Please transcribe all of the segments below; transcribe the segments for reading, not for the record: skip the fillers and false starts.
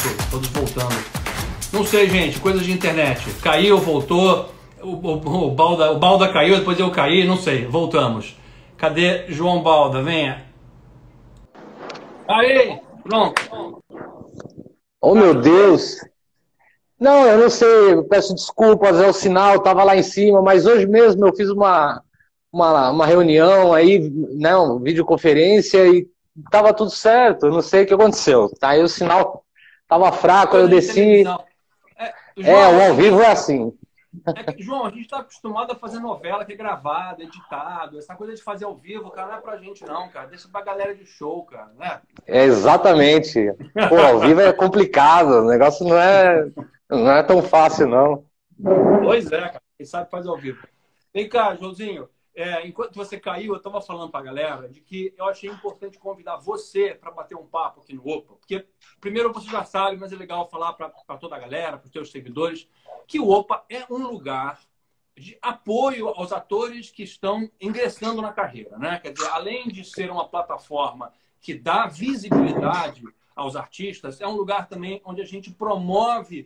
todos voltando. Não sei, gente, coisas de internet. Caiu, voltou, o Balda caiu, depois eu caí, não sei, voltamos. Cadê João Balda? Venha. Aí, pronto. Oh, meu Deus! Não, eu não sei, eu peço desculpas, é o sinal, estava lá em cima, mas hoje mesmo eu fiz uma reunião aí, né, uma videoconferência e estava tudo certo, eu não sei o que aconteceu. Tá aí o sinal estava fraco, aí eu Coisa de desci. televisão. É, João, é o o ao vivo seguinte, é assim. João, a gente está acostumado a fazer novela que é gravado, editado. Essa coisa de fazer ao vivo, cara, não é pra gente não, cara. Deixa pra galera de show, cara, né? É exatamente. Pô, ao vivo é complicado, o negócio não é tão fácil, não. Pois é, cara. Quem sabe faz ao vivo. Vem cá, Joãozinho. Enquanto você caiu, eu estava falando para a galera de que eu achei importante convidar você para bater um papo aqui no Opa. Porque, primeiro, você já sabe, mas é legal falar para toda a galera, para os teus seguidores, que o Opa é um lugar de apoio aos atores que estão ingressando na carreira, né? Quer dizer, além de ser uma plataforma que dá visibilidade aos artistas, é um lugar também onde a gente promove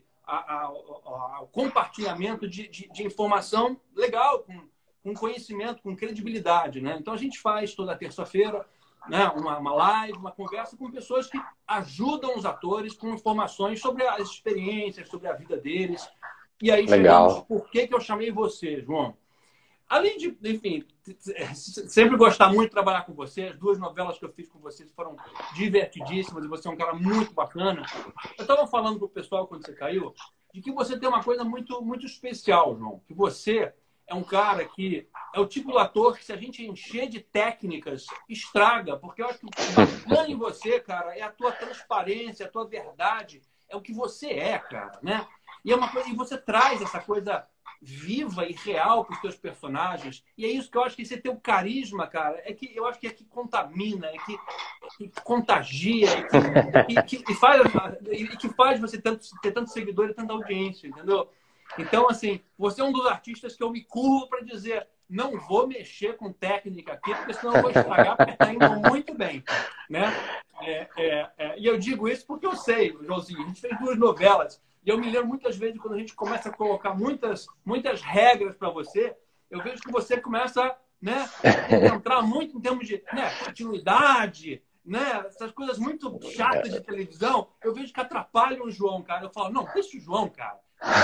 o compartilhamento de informação legal, com conhecimento, com credibilidade, né? Então a gente faz toda terça-feira, né, uma live, uma conversa com pessoas que ajudam os atores com informações sobre as experiências, sobre a vida deles. E aí chegamos, Legal. por que eu chamei você, João? Além de, enfim, sempre gostar muito de trabalhar com você, as duas novelas que eu fiz com você foram divertidíssimas e você é um cara muito bacana. Eu estava falando para o pessoal quando você caiu de que você tem uma coisa muito, muito especial, João. Que você é um cara que é o tipo de ator que, se a gente encher de técnicas, estraga. Porque eu acho que o bacana em você, cara, é a tua transparência, a tua verdade. É o que você é, cara, né? E é uma coisa, e você traz essa coisa viva e real para os teus personagens. E é isso que eu acho que esse teu carisma, cara, é que eu acho que é que contamina, que contagia, que faz você ter tanto seguidor e tanta audiência, entendeu? Então, assim, você é um dos artistas que eu me curvo para dizer: não vou mexer com técnica aqui, porque senão eu vou estragar, porque está indo muito bem, né? E eu digo isso porque eu sei, Joãozinho, a gente fez duas novelas, e eu me lembro muitas vezes quando a gente começa a colocar muitas regras para você, eu vejo que você começa, né, a entrar muito em termos de, né, continuidade, né, essas coisas muito chatas de televisão, eu vejo que atrapalham o João, cara. Eu falo: não, deixa o João, cara.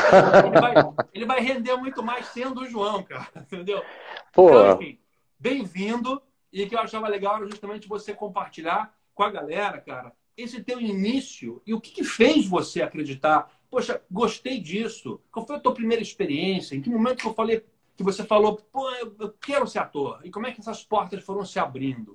Ele vai render muito mais sendo o João, cara, entendeu? Então, Pô, enfim, bem-vindo. E o que eu achava legal era justamente você compartilhar com a galera, cara, esse teu início e o que fez você acreditar: poxa, gostei disso. Qual foi a tua primeira experiência? Em que momento que eu falei, que você falou: pô, eu quero ser ator? E como é que essas portas foram se abrindo?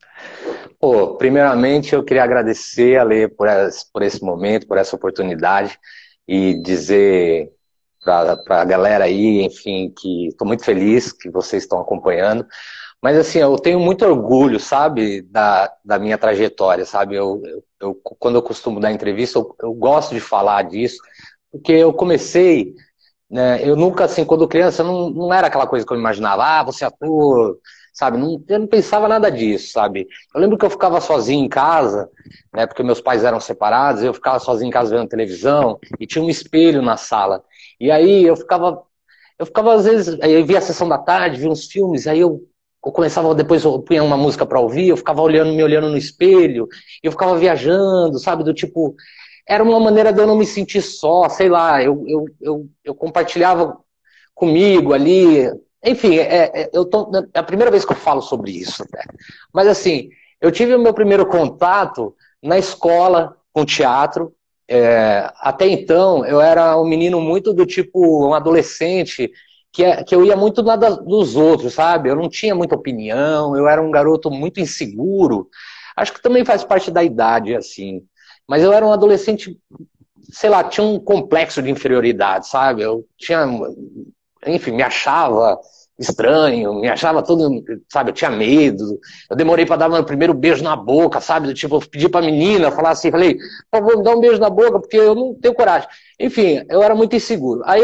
pô, primeiramente eu queria agradecer a Lê por esse momento, por essa oportunidade e dizer para a galera aí, enfim, que estou muito feliz que vocês estão acompanhando. Mas assim, eu tenho muito orgulho, sabe, da minha trajetória, sabe? Quando eu costumo dar entrevista, eu gosto de falar disso, porque eu comecei, né? Eu nunca, assim, quando criança, não era aquela coisa que eu imaginava: ah, você é ator, sabe? Não, eu não pensava nada disso, sabe? Eu lembro que eu ficava sozinho em casa, né? Porque meus pais eram separados, eu ficava sozinho em casa vendo televisão e tinha um espelho na sala. E aí eu ficava às vezes, aí eu via a sessão da tarde, via uns filmes, aí eu começava, depois eu punha uma música pra ouvir, eu ficava olhando, me olhando no espelho, eu ficava viajando, sabe? Do tipo, era uma maneira de eu não me sentir só, sei lá, eu compartilhava comigo ali. Enfim, é a primeira vez que eu falo sobre isso, né? Mas assim, eu tive o meu primeiro contato na escola com teatro. Até então, eu era um menino muito do tipo, um adolescente, que eu ia muito nada dos outros, sabe? Eu não tinha muita opinião, eu era um garoto muito inseguro. Acho que também faz parte da idade, assim. Mas eu era um adolescente, sei lá, tinha um complexo de inferioridade, sabe? Eu tinha, enfim, me achava estranho, me achava todo, sabe? Eu tinha medo. Eu demorei para dar meu primeiro beijo na boca, sabe? Tipo, eu pedi pra menina, falar assim, falei: por favor, me dá um beijo na boca, porque eu não tenho coragem. Enfim, eu era muito inseguro. Aí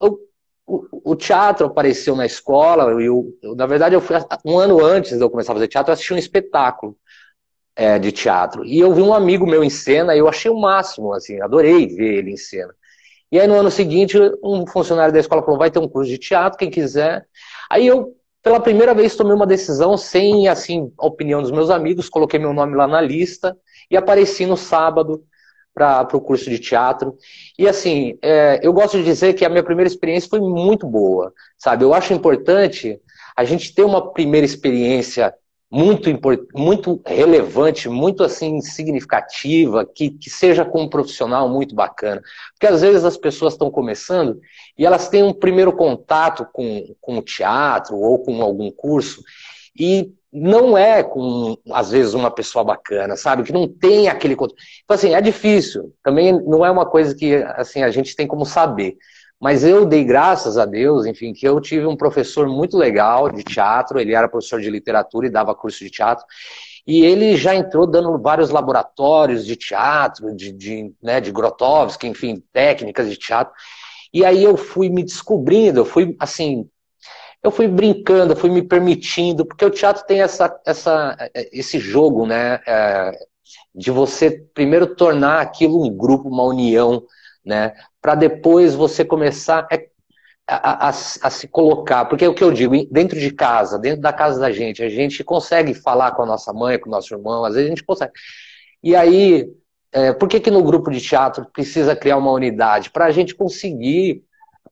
o teatro apareceu na escola, na verdade, eu fui um ano antes de eu começar a fazer teatro, eu assisti um espetáculo de teatro. E eu vi um amigo meu em cena e eu achei o máximo, assim, adorei ver ele em cena. E aí no ano seguinte, um funcionário da escola falou, vai ter um curso de teatro, quem quiser. Aí eu, pela primeira vez, tomei uma decisão sem, assim, a opinião dos meus amigos, coloquei meu nome lá na lista e apareci no sábado para o curso de teatro. E assim, eu gosto de dizer que a minha primeira experiência foi muito boa, sabe? Eu acho importante a gente ter uma primeira experiência muito relevante, muito assim significativa, que seja com um profissional muito bacana. Porque às vezes as pessoas estão começando e elas têm um primeiro contato com o teatro ou com algum curso e não é com, às vezes, uma pessoa bacana, sabe? Que não tem aquele... Então, assim, é difícil. Também não é uma coisa que, assim, a gente tem como saber. Mas eu dei graças a Deus, enfim, que eu tive um professor muito legal de teatro, ele era professor de literatura e dava curso de teatro, e ele já entrou dando vários laboratórios de teatro, né, de Grotowski, enfim, técnicas de teatro, e aí eu fui me descobrindo, eu fui, assim, eu fui brincando, eu fui me permitindo, porque o teatro tem esse jogo, né, de você primeiro tornar aquilo um grupo, uma união, né, para depois você começar a se colocar, porque é o que eu digo, dentro de casa, dentro da casa da gente, a gente consegue falar com a nossa mãe, com o nosso irmão, às vezes a gente consegue. E aí, por que que no grupo de teatro precisa criar uma unidade? Para a gente conseguir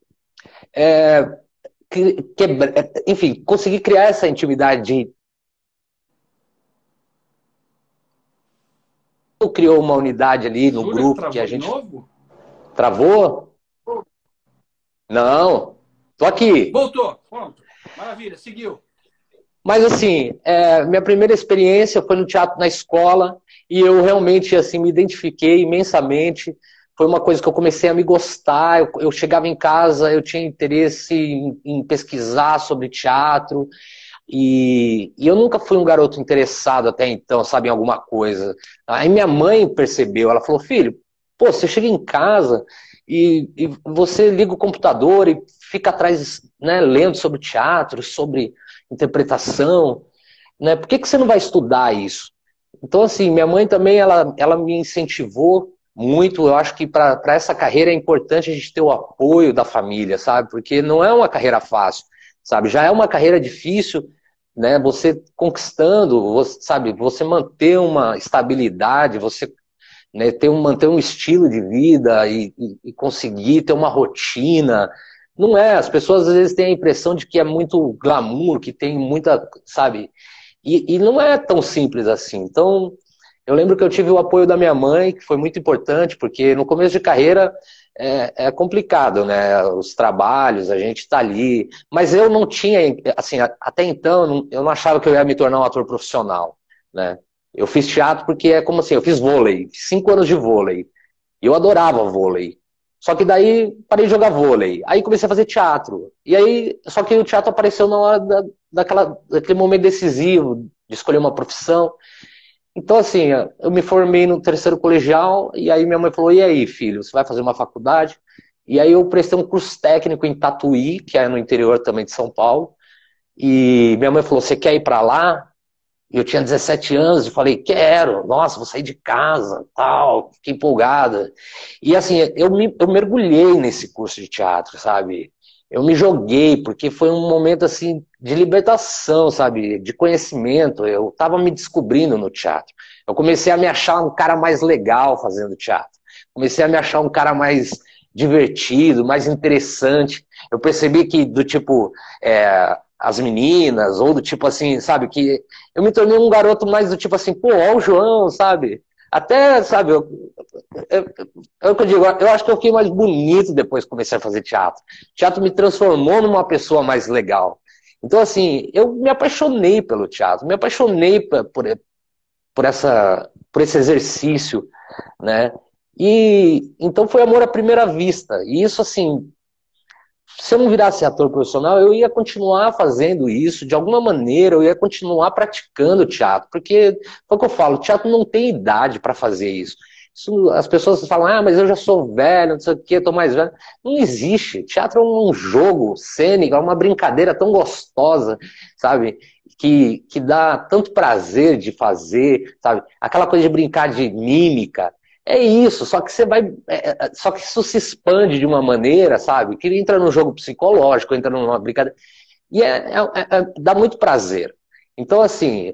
enfim, conseguir criar essa intimidade de criou uma unidade ali no Júlio, grupo que a travou de gente novo? travou? Não, tô aqui. Voltou, pronto. Maravilha, seguiu. Mas assim, minha primeira experiência foi no teatro na escola e eu realmente assim me identifiquei imensamente. Foi uma coisa que eu comecei a me gostar. Eu chegava em casa, eu tinha interesse em pesquisar sobre teatro. E eu nunca fui um garoto interessado até então, sabe, em alguma coisa. Aí minha mãe percebeu, ela falou, filho, pô, você chega em casa e você liga o computador e fica atrás, né, lendo sobre teatro, sobre interpretação, né? Por que que você não vai estudar isso? Então, assim, minha mãe também, ela me incentivou muito. Eu acho que para essa carreira é importante a gente ter o apoio da família, sabe? Porque não é uma carreira fácil, sabe? Já é uma carreira difícil, né? Você conquistando, você, sabe? Você manter uma estabilidade, você, né, manter um estilo de vida e conseguir ter uma rotina. Não é, as pessoas às vezes têm a impressão de que é muito glamour, que tem muita, sabe? E não é tão simples assim. Então, eu lembro que eu tive o apoio da minha mãe, que foi muito importante, porque no começo de carreira é complicado, né? Os trabalhos, a gente tá ali. Mas eu não tinha, assim, até então, eu não achava que eu ia me tornar um ator profissional, né? Eu fiz teatro porque é como assim, eu fiz vôlei, 5 anos de vôlei. E eu adorava vôlei. Só que daí parei de jogar vôlei. Aí comecei a fazer teatro. E aí, só que o teatro apareceu na hora daquele momento decisivo de escolher uma profissão. Então, assim, eu me formei no terceiro colegial, e aí minha mãe falou, e aí, filho, você vai fazer uma faculdade? E aí eu prestei um curso técnico em Tatuí, que é no interior também de São Paulo, e minha mãe falou, você quer ir para lá? E eu tinha 17 anos e falei, quero, nossa, vou sair de casa, tal, fiquei empolgada. E assim, eu mergulhei nesse curso de teatro, sabe? Eu me joguei, porque foi um momento assim de libertação, sabe? De conhecimento. Eu estava me descobrindo no teatro. Eu comecei a me achar um cara mais legal fazendo teatro. Comecei a me achar um cara mais divertido, mais interessante. Eu percebi que do tipo, as meninas, ou do tipo assim, sabe, que eu me tornei um garoto mais do tipo assim, pô, ó o João, sabe? Até, sabe, é o que eu digo, eu acho que eu fiquei mais bonito depois que comecei a fazer teatro. O teatro me transformou numa pessoa mais legal. Então, assim, eu me apaixonei pelo teatro, me apaixonei por esse exercício, né? E então foi amor à primeira vista. E isso, assim, se eu não virasse ator profissional, eu ia continuar fazendo isso, de alguma maneira, eu ia continuar praticando teatro, porque, foi o que eu falo, teatro não tem idade para fazer isso. As pessoas falam, ah, mas eu já sou velho, não sei o que, eu tô mais velho. Não existe. Teatro é um jogo cênico, é uma brincadeira tão gostosa, sabe? que dá tanto prazer de fazer, sabe? Aquela coisa de brincar de mímica. É isso, só que você vai. Só que isso se expande de uma maneira, sabe? Que entra num jogo psicológico, entra numa brincadeira. E dá muito prazer. Então, assim,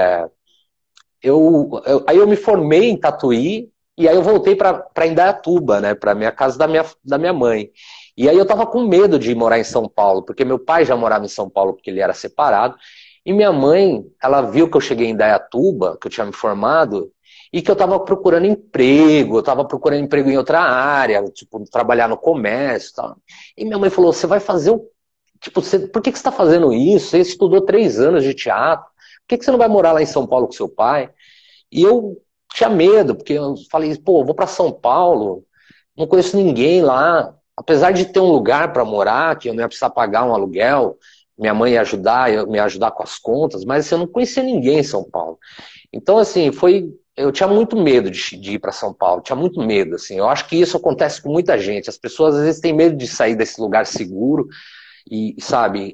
aí eu me formei em Tatuí, e aí eu voltei para Indaiatuba, né? Para minha casa da minha mãe. E aí eu tava com medo de morar em São Paulo, porque meu pai já morava em São Paulo, porque ele era separado. E minha mãe, ela viu que eu cheguei em Indaiatuba, que eu tinha me formado, e que eu estava procurando emprego, eu estava procurando emprego em outra área, tipo, trabalhar no comércio e tal. E minha mãe falou, você vai fazer o... Tipo, por que você está fazendo isso? Você estudou 3 anos de teatro, por que você não vai morar lá em São Paulo com seu pai? E eu tinha medo, porque eu falei, pô, eu vou para São Paulo, não conheço ninguém lá, apesar de ter um lugar para morar, que eu não ia precisar pagar um aluguel, minha mãe ia me ajudar com as contas, mas assim, eu não conhecia ninguém em São Paulo. Então, assim, eu tinha muito medo de ir para São Paulo, tinha muito medo, assim. Eu acho que isso acontece com muita gente. As pessoas às vezes têm medo de sair desse lugar seguro e, sabe,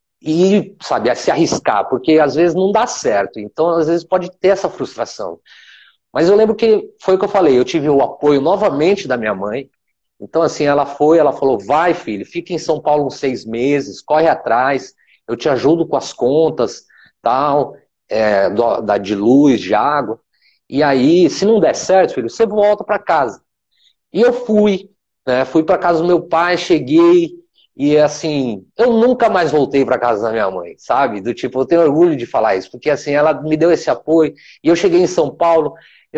sabe, se arriscar, porque às vezes não dá certo. Então, às vezes pode ter essa frustração. Mas eu lembro que foi o que eu falei, eu tive o apoio novamente da minha mãe. Então, assim, ela falou, vai, filho, fica em São Paulo uns 6 meses, corre atrás, eu te ajudo com as contas, tal, de luz, de água. E aí, se não der certo, filho, você volta para casa. E eu fui, né? Fui para casa do meu pai, cheguei, e assim, eu nunca mais voltei para casa da minha mãe, sabe? Do tipo, eu tenho orgulho de falar isso, porque assim, ela me deu esse apoio, e eu cheguei em São Paulo,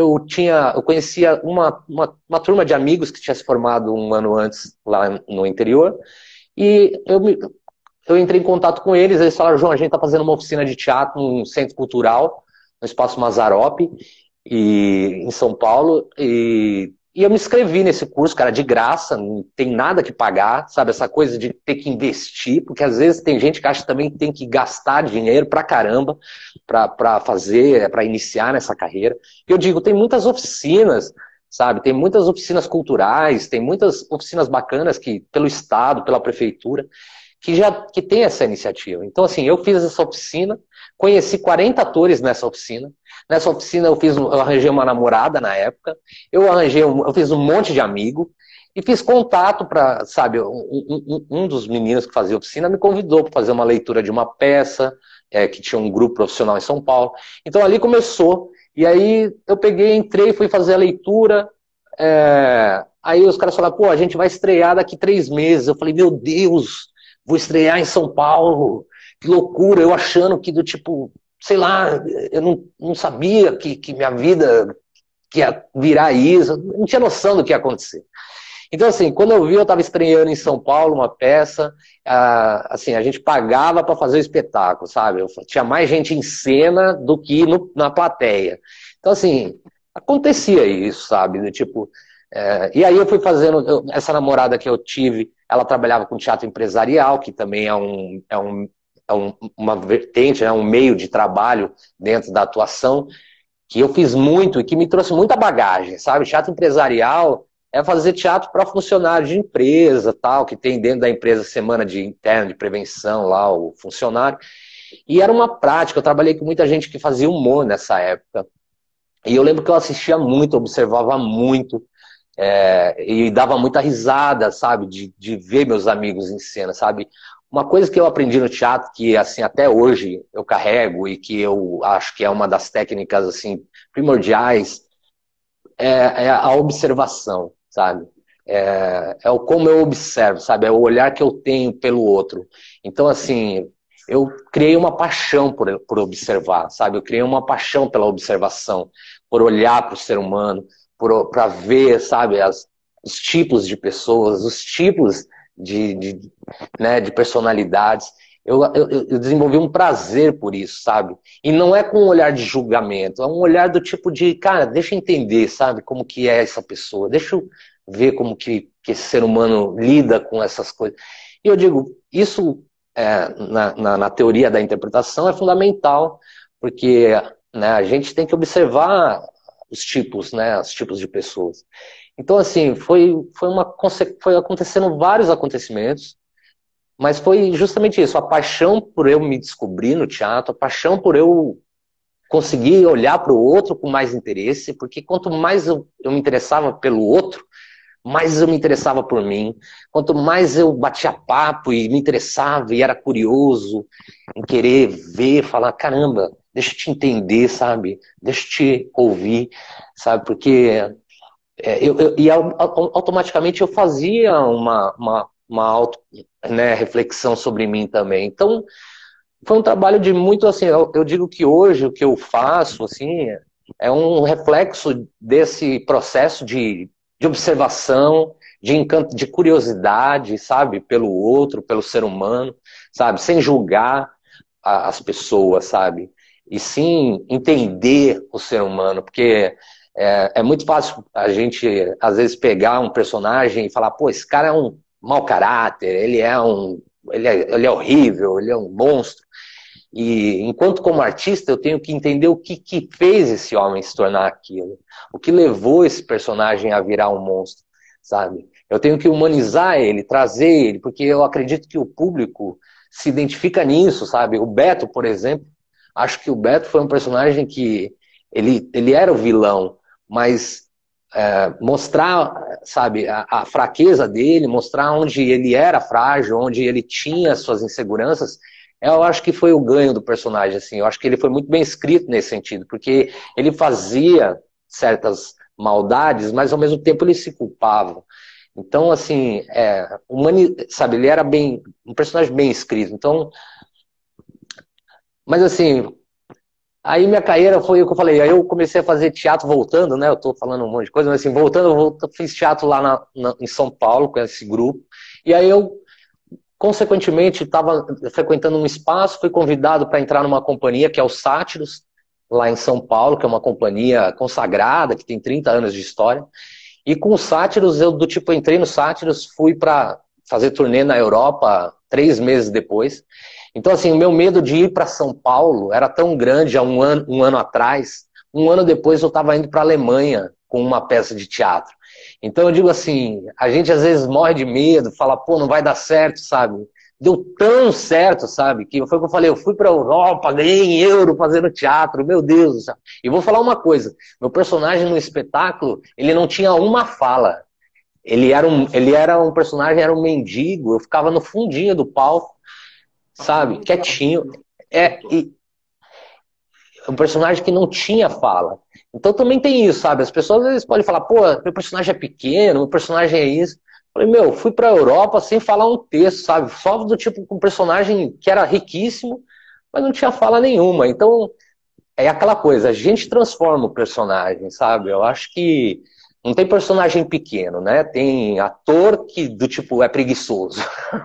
eu conhecia uma turma de amigos que tinha se formado um ano antes lá no interior, e eu entrei em contato com eles falaram, João, a gente está fazendo uma oficina de teatro num centro cultural, no Espaço Mazzaropi, em São Paulo, e eu me inscrevi nesse curso, cara, de graça, não tem nada que pagar, sabe? Essa coisa de ter que investir, porque às vezes tem gente que acha também que tem que gastar dinheiro pra caramba pra fazer, pra iniciar nessa carreira. Eu digo, tem muitas oficinas, sabe? Tem muitas oficinas culturais, tem muitas oficinas bacanas que pelo Estado, pela prefeitura, que tem essa iniciativa. Então, assim, eu fiz essa oficina, conheci 40 atores nessa oficina. Nessa oficina eu arranjei uma namorada na época, eu fiz um monte de amigo e fiz contato para, sabe, um dos meninos que fazia oficina me convidou para fazer uma leitura de uma peça, que tinha um grupo profissional em São Paulo. Então ali começou, e aí eu peguei, entrei, fui fazer a leitura, aí os caras falaram, pô, a gente vai estrear daqui 3 meses. Eu falei, meu Deus, vou estrear em São Paulo, que loucura, eu achando que do tipo, sei lá, eu não sabia que minha vida que ia virar isso, eu não tinha noção do que ia acontecer. Então, assim, quando eu vi, eu estava estreando em São Paulo uma peça, assim, a gente pagava para fazer o espetáculo, sabe? Tinha mais gente em cena do que na plateia. Então, assim, acontecia isso, sabe? Do tipo, e aí eu fui fazendo, essa namorada que eu tive, ela trabalhava com teatro empresarial, que também uma vertente, um meio de trabalho dentro da atuação, que eu fiz muito e que me trouxe muita bagagem, sabe? Teatro empresarial é fazer teatro para funcionário de empresa, tal, que tem dentro da empresa semana de interno, de prevenção lá, o funcionário. E era uma prática, eu trabalhei com muita gente que fazia humor nessa época. E eu lembro que eu assistia muito, observava muito, e dava muita risada, sabe? De ver meus amigos em cena, sabe? Uma coisa que eu aprendi no teatro, que assim até hoje eu carrego e que eu acho que é uma das técnicas assim primordiais, é a observação, sabe? O como eu observo, sabe? É o olhar que eu tenho pelo outro. Então, assim, eu criei uma paixão por observar, sabe? Eu criei uma paixão pela observação, por olhar para o ser humano, para ver, sabe, os tipos de pessoas, os tipos né, de personalidades. Eu desenvolvi um prazer por isso, sabe? E não é com um olhar de julgamento, é um olhar do tipo de, cara, deixa eu entender, sabe, como que é essa pessoa, deixa eu ver como que esse ser humano lida com essas coisas. E eu digo, isso na teoria da interpretação é fundamental, porque né, a gente tem que observar os tipos, né, os tipos de pessoas. Então, assim, foi acontecendo vários acontecimentos, Mas foi justamente isso, a paixão por eu me descobrir no teatro, a paixão por eu conseguir olhar para o outro com mais interesse, porque quanto mais eu me interessava pelo outro, mais eu me interessava por mim. Quanto mais eu batia papo e me interessava e era curioso em querer ver, falar, caramba, deixa eu te entender, sabe? Deixa eu te ouvir, sabe? Porque automaticamente eu fazia uma auto, né, reflexão sobre mim também. Então, foi um trabalho de muito, assim, eu digo que hoje o que eu faço, assim, é um reflexo desse processo de observação, de encanto, de curiosidade, sabe, pelo outro, pelo ser humano, sabe, sem julgar as pessoas, sabe, e sim entender o ser humano, porque é muito fácil a gente, às vezes, pegar um personagem e falar, pô, esse cara é um mau caráter, ele é horrível, ele é um monstro. E enquanto como artista eu tenho que entender o que fez esse homem se tornar aquilo, o que levou esse personagem a virar um monstro, sabe? Eu tenho que humanizar ele, trazer ele, porque eu acredito que o público se identifica nisso, sabe? O Beto, por exemplo, acho que o Beto foi um personagem que ele era o vilão, mas mostrar, sabe, a fraqueza dele, mostrar onde ele era frágil, onde ele tinha suas inseguranças, eu acho que foi o ganho do personagem, assim. Eu acho que ele foi muito bem escrito nesse sentido, porque ele fazia certas maldades, mas ao mesmo tempo ele se culpava. Então, assim, sabe, ele era um personagem bem escrito. Então, mas assim, aí minha carreira foi o que eu falei. Aí eu comecei a fazer teatro voltando, né? Eu tô falando um monte de coisa, mas assim, voltando, eu fiz teatro lá em São Paulo com esse grupo. E aí eu consequentemente, estava frequentando um espaço, fui convidado para entrar numa companhia que é o Sátiros, lá em São Paulo, que é uma companhia consagrada, que tem 30 anos de história. E com o Sátiros, eu do tipo, entrei no Sátiros, fui para fazer turnê na Europa 3 meses depois. Então, assim, o meu medo de ir para São Paulo era tão grande há um ano atrás. Um ano depois eu estava indo para a Alemanha com uma peça de teatro. Então eu digo assim, a gente às vezes morre de medo, fala, pô, não vai dar certo, sabe? Deu tão certo, sabe? Que foi o que eu falei, eu fui para a Europa, ganhei em euro fazendo teatro, meu Deus. E vou falar uma coisa, meu personagem no espetáculo, ele não tinha uma fala. Ele era um personagem, era um mendigo, eu ficava no fundinho do palco, sabe? Quietinho. E um personagem que não tinha fala. Então também tem isso, sabe? As pessoas às vezes podem falar, pô, meu personagem é pequeno, meu personagem é isso. Eu falei, meu, fui pra Europa sem falar um texto, sabe? Só do tipo com um personagem que era riquíssimo, mas não tinha fala nenhuma. Então, é aquela coisa, a gente transforma o personagem, sabe? Eu acho que não tem personagem pequeno, né? Tem ator que do tipo é preguiçoso.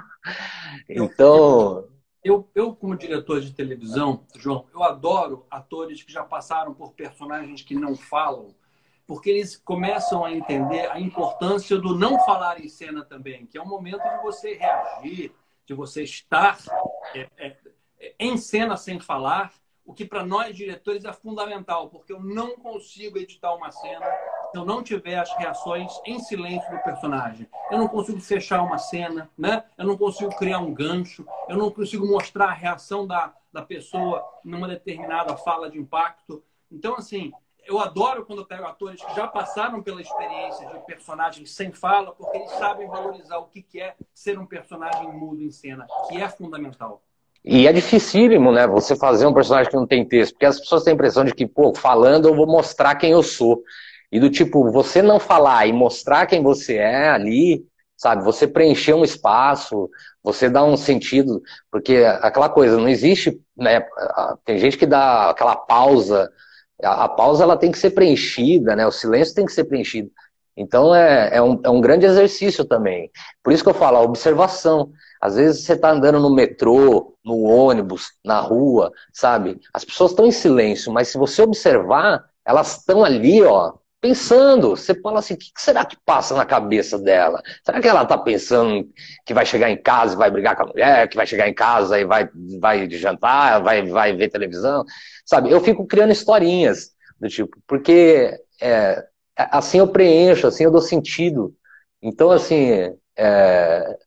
Então, Como diretor de televisão, João, eu adoro atores que já passaram por personagens que não falam, porque eles começam a entender a importância do não falar em cena também, que é um momento de você reagir, de você estar é, é, em cena sem falar, o que para nós diretores é fundamental, porque eu não consigo editar uma cena se eu não tiver as reações em silêncio do personagem. Eu não consigo fechar uma cena, né? Eu não consigo criar um gancho, eu não consigo mostrar a reação da pessoa numa determinada fala de impacto. Então, assim, eu adoro quando eu pego atores que já passaram pela experiência de personagens sem fala, porque eles sabem valorizar o que é ser um personagem mudo em cena, que é fundamental. e é dificílimo, né? Você fazer um personagem que não tem texto, porque as pessoas têm a impressão de que, pô, falando eu vou mostrar quem eu sou. E do tipo, você não falar e mostrar quem você é ali, sabe? Você preencher um espaço, você dá um sentido, porque aquela coisa, não existe, né? Tem gente que dá aquela pausa, a pausa ela tem que ser preenchida, né? O silêncio tem que ser preenchido. Então é um grande exercício também. Por isso que eu falo, a observação. Às vezes você está andando no metrô, no ônibus, na rua, sabe? As pessoas estão em silêncio, mas se você observar, elas estão ali, ó, pensando. Você fala assim, o que será que passa na cabeça dela? Será que ela está pensando que vai chegar em casa e vai brigar com a mulher, que vai chegar em casa e vai jantar, vai ver televisão? Sabe? Eu fico criando historinhas do tipo, porque assim eu preencho, assim eu dou sentido. Então, assim,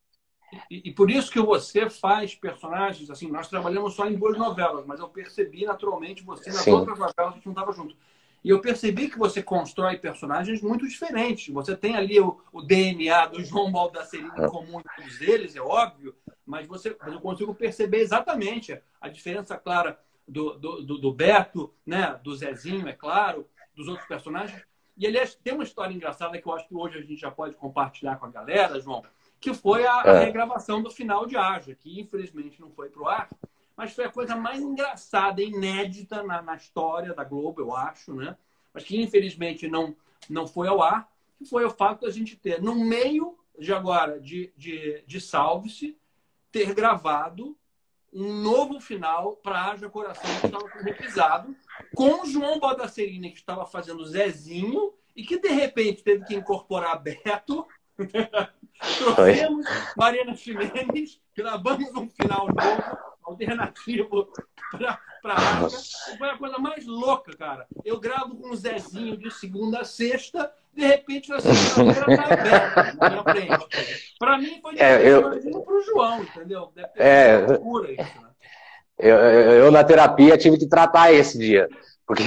E por isso que você faz personagens, assim, nós trabalhamos só em 2 novelas, mas eu percebi naturalmente você nas Sim. outras novelas que a gente não estava junto. E eu percebi que você constrói personagens muito diferentes. Você tem ali o DNA do João Baldassarrini em comum em todos eles, é óbvio, mas eu consigo perceber exatamente a diferença clara do Beto, né? Do Zezinho, é claro, dos outros personagens. E, aliás, tem uma história engraçada que eu acho que hoje a gente já pode compartilhar com a galera, João, que foi a regravação do final de Aja, que infelizmente não foi para o ar, mas foi a coisa mais engraçada e inédita na história da Globo, eu acho, né? Mas que infelizmente não foi ao ar, que foi o fato da gente ter, no meio de agora de Salve-se, ter gravado um novo final para Haja Coração, que estava repisado, com o João Baldassarrini, que estava fazendo Zezinho, e que de repente teve que incorporar Beto. Trouxemos Mariana Ximenes, gravamos um final novo, alternativo para Haja. Foi a coisa mais louca, cara. Eu gravo com o Zezinho de segunda a sexta, de repente na segunda-feira tá aberto na minha frente. Para mim foi difícil, para o João, entendeu? Deve ter sido uma loucura isso, né? Eu, na terapia, tive que tratar esse dia. Porque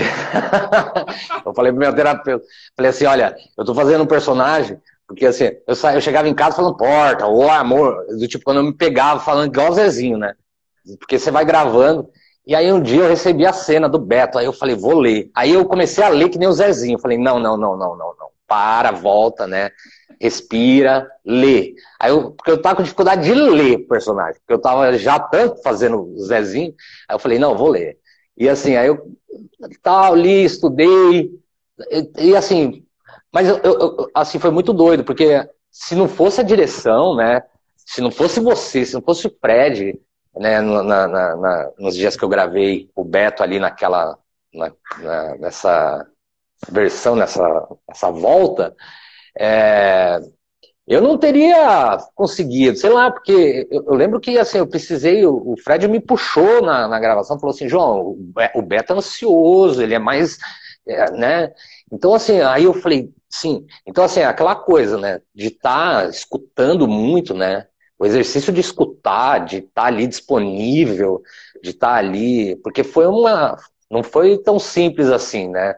eu falei pro meu terapeuta, falei assim, olha, eu tô fazendo um personagem, porque assim, eu chegava em casa falando porta, ou amor, do tipo, quando eu me pegava falando igual o Zezinho, né? Porque você vai gravando, e aí um dia eu recebi a cena do Beto, aí eu falei, vou ler. Aí eu comecei a ler que nem o Zezinho, eu falei, não, para, volta, né? Respira, lê. Porque eu tava com dificuldade de ler o personagem, porque eu tava já tanto fazendo o Zezinho, aí eu falei, não, vou ler. E assim, aí eu li, estudei, e assim, mas assim, foi muito doido, porque se não fosse a direção, né, se não fosse você, se não fosse o Fred, né, nos dias que eu gravei o Beto ali nessa versão, nessa volta, eu não teria conseguido, sei lá, porque eu lembro que assim, eu precisei, o Fred me puxou na gravação, falou assim, João, o Beto é ansioso, ele é mais, né? Então assim, aí eu falei, sim, então assim, aquela coisa, né, de estar escutando muito, né, o exercício de escutar, de estar ali disponível, de estar ali, porque não foi tão simples assim, né,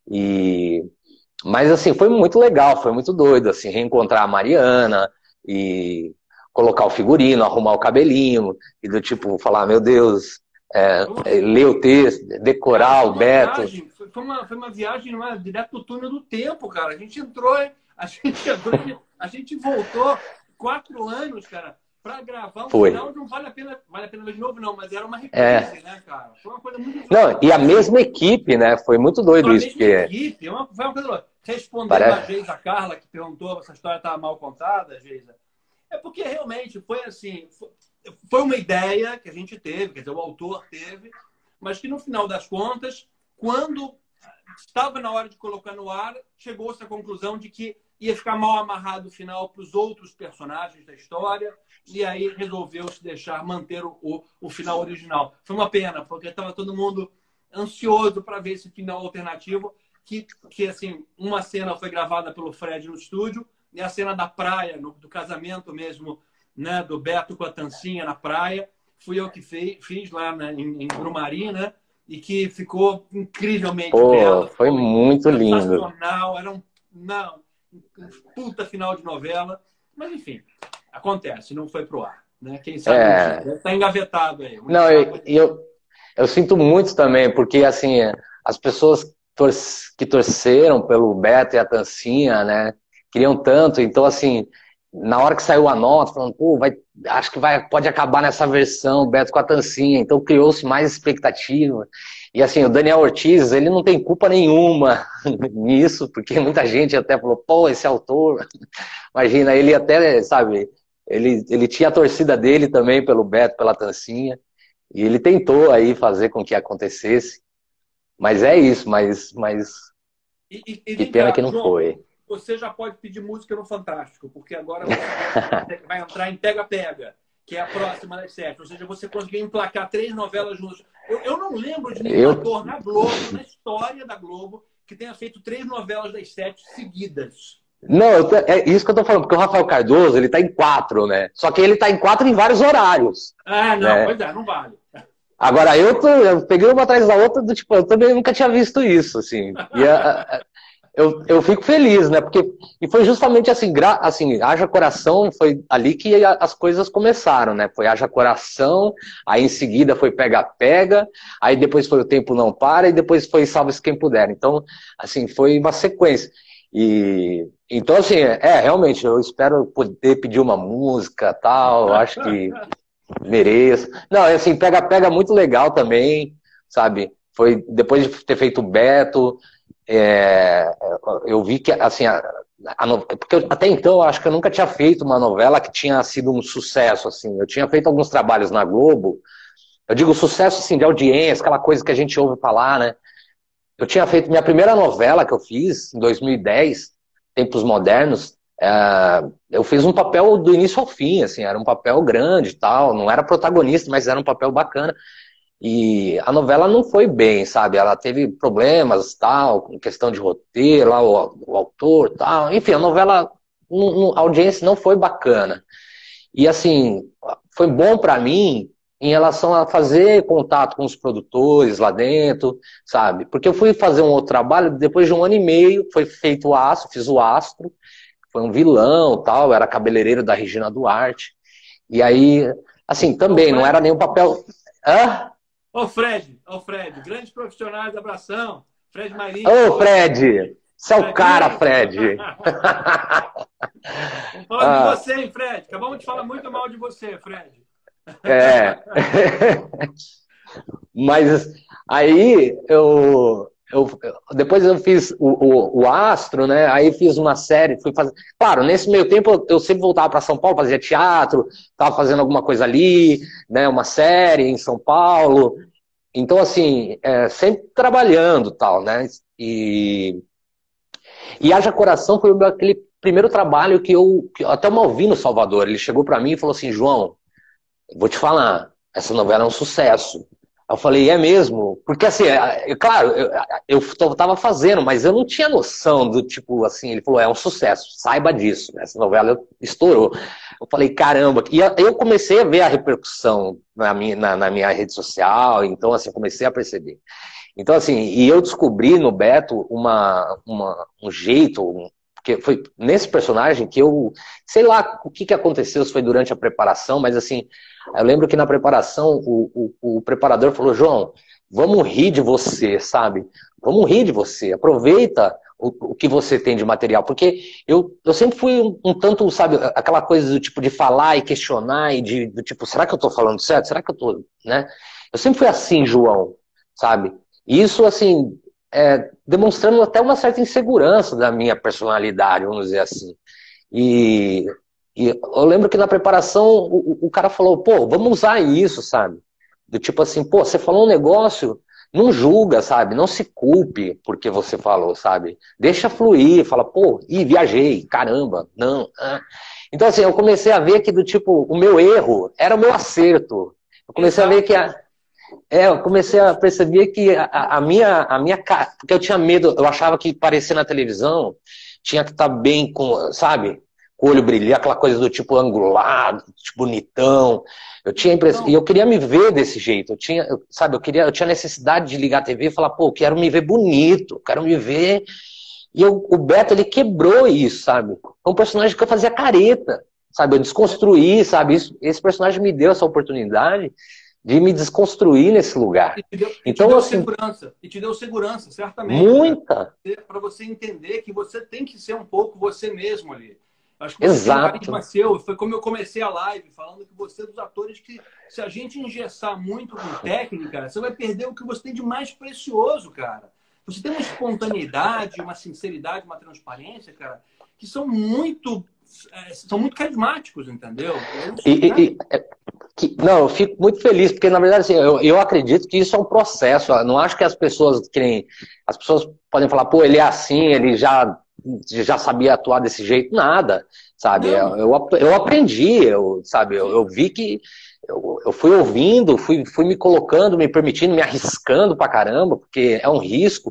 mas, assim, foi muito legal, foi muito doido, assim, reencontrar a Mariana e colocar o figurino, arrumar o cabelinho, e do tipo, falar, meu Deus, ler o texto, decorar o Beto. Foi uma viagem, não é? Direto do túnel do tempo, cara. A gente entrou, a gente voltou 4 anos, cara, para gravar um final, não vale a pena ver de novo, não, mas era uma reprise, né, cara? Foi uma coisa muito... Não, e a mesma equipe, né? Foi muito doido isso. A mesma equipe, foi uma coisa... Respondendo a Geisa Carla, que perguntou se essa história estava mal contada, Geisa, é porque realmente foi assim, foi uma ideia que a gente teve, quer dizer, o autor teve, mas que no final das contas, quando estava na hora de colocar no ar, chegou-se à conclusão de que ia ficar mal amarrado o final para os outros personagens da história, e aí resolveu-se manter o final original. Foi uma pena, porque estava todo mundo ansioso para ver esse final alternativo, que assim, uma cena foi gravada pelo Fred no estúdio, e a cena da praia, do casamento mesmo, né, do Beto com a Tancinha na praia, fui eu que fiz lá em Grumari, né, e que ficou incrivelmente belo. Foi muito lindo. Sensacional, era um puta final de novela, mas enfim, acontece, não foi pro ar, né? Quem sabe está engavetado aí. Não, eu sinto muito também, porque assim, as pessoas que torceram pelo Beto e a Tancinha, né, queriam tanto, então assim, na hora que saiu a nota, falando, pô, acho que pode acabar nessa versão, o Beto com a Tancinha, então criou-se mais expectativa. E assim, o Daniel Ortiz, ele não tem culpa nenhuma nisso, porque muita gente até falou, pô, esse autor, imagina, ele até, sabe, ele tinha a torcida dele também pelo Beto, pela Tancinha, e ele tentou aí fazer com que acontecesse, mas é isso, mas que pena que não João, foi. Você já pode pedir música no Fantástico, porque agora você vai entrar em Pega-Pega, que é a próxima das 7. Ou seja, você conseguiu emplacar 3 novelas juntas. Eu não lembro de nenhum ator na Globo, na história da Globo, que tenha feito 3 novelas das 7 seguidas. Não, é isso que eu tô falando, porque o Rafael Cardoso, ele tá em 4, né? Só que ele tá em 4 em vários horários, Ah, não, né? pois é, não vale. Agora, eu peguei uma atrás da outra, do, tipo, eu também nunca tinha visto isso, assim. E eu fico feliz, né? Porque, e foi justamente assim, assim, Haja Coração, foi ali que as coisas começaram, né? Foi Haja Coração, aí em seguida foi Pega Pega, aí depois foi O Tempo Não Para, e depois foi Salve-se Quem Puder. Então, assim, foi uma sequência. E então, assim, realmente, eu espero poder pedir uma música, tal, acho que mereço. Não, é assim, Pega Pega muito legal também, sabe? Foi depois de ter feito o Beto, é, eu vi que, assim, porque até então eu acho que eu nunca tinha feito uma novela que tinha sido um sucesso, assim. Eu tinha feito alguns trabalhos na Globo, eu digo sucesso, assim, de audiência, aquela coisa que a gente ouve falar, né? Eu tinha feito minha primeira novela que eu fiz em 2010, Tempos Modernos. Eu fiz um papel do início ao fim, assim, era um papel grande e tal, não era protagonista, mas era um papel bacana. E a novela não foi bem, sabe? Ela teve problemas, tal, com questão de roteiro, lá, o autor, tal. Enfim, a novela, a audiência não foi bacana. E assim, foi bom para mim em relação a fazer contato com os produtores lá dentro, sabe? Porque eu fui fazer um outro trabalho, depois de 1 ano e meio, foi feito o Astro, fiz o Astro, foi um vilão, tal, era cabeleireiro da Regina Duarte. E aí, assim, Ô, também não era Fred, nenhum papel. Hã? ô, Fred, grandes profissionais, abração. Fred Marinho, Ô, pô, Fred! Você é o cara, Fredinho. Fred! Vamos falar de Ah, você, hein, Fred? Acabamos de falar muito mal de você, Fred. é. Mas aí depois eu fiz o Astro, né? Aí fiz uma série, fui fazer. Claro, nesse meio tempo eu sempre voltava para São Paulo, fazia teatro, estava fazendo alguma coisa ali, né? Uma série em São Paulo. Então, assim, sempre trabalhando tal, né? E Haja Coração foi aquele primeiro trabalho que eu até o Malvino Salvador, ele chegou para mim e falou assim, João, vou te falar, essa novela é um sucesso. Eu falei, é mesmo? Porque assim, claro, eu tava fazendo, mas eu não tinha noção do tipo assim, ele falou, é um sucesso, saiba disso, né? Essa novela estourou. Eu falei, caramba, e eu comecei a ver a repercussão na minha rede social, então assim, comecei a perceber. Então, assim, e eu descobri no Beto um jeito, porque foi nesse personagem que eu, sei lá o que aconteceu, se foi durante a preparação, mas assim, eu lembro que na preparação o preparador falou, João, vamos rir de você, sabe? Vamos rir de você, aproveita o que você tem de material, porque eu sempre fui um tanto, sabe, aquela coisa do tipo de falar e questionar e do tipo, será que eu tô falando certo? Será que eu tô, né? Eu sempre fui assim, João, sabe? Isso, assim, demonstrando até uma certa insegurança da minha personalidade, vamos dizer assim. E, e eu lembro que na preparação o cara falou, pô, vamos usar isso, sabe? Do tipo assim, pô, você falou um negócio, não julga, sabe? Não se culpe porque você falou, sabe? Deixa fluir, fala, pô, viajei, caramba, não. Então, assim, eu comecei a ver que do tipo, o meu erro era o meu acerto. Eu comecei a ver que Exato. eu comecei a perceber que a minha cara, porque eu tinha medo, eu achava que parecer na televisão tinha que estar bem com, sabe, com o olho brilhando, aquela coisa do tipo angulado, tipo bonitão. Eu tinha impressão, e Então, eu queria me ver desse jeito. Sabe, eu tinha necessidade de ligar a TV e falar, pô, eu quero me ver bonito, eu quero me ver. E o Beto, ele quebrou isso, sabe? Foi um personagem que eu fazia careta, sabe? Eu desconstruí, sabe? Esse personagem me deu essa oportunidade de me desconstruir nesse lugar. e te Então, deu assim, segurança, certamente, cara. muita, Para você entender que você tem que ser um pouco você mesmo ali. Acho que você tem um carisma exato, seu. Foi como eu comecei a live, falando que você é dos atores que, se a gente engessar muito com técnica, você vai perder o que você tem de mais precioso, cara. Você tem uma espontaneidade, uma sinceridade, uma transparência, cara, que são muito carismáticos, entendeu? É e, isso, né? e, e, não, eu fico muito feliz, porque na verdade assim, eu acredito que isso é um processo. Eu não acho que as pessoas querem. As pessoas podem falar, pô, ele é assim, ele já sabia atuar desse jeito, nada, sabe? Não, Eu aprendi, sabe? Eu sim. vi que eu fui ouvindo, fui me colocando, me permitindo, me arriscando pra caramba, porque é um risco,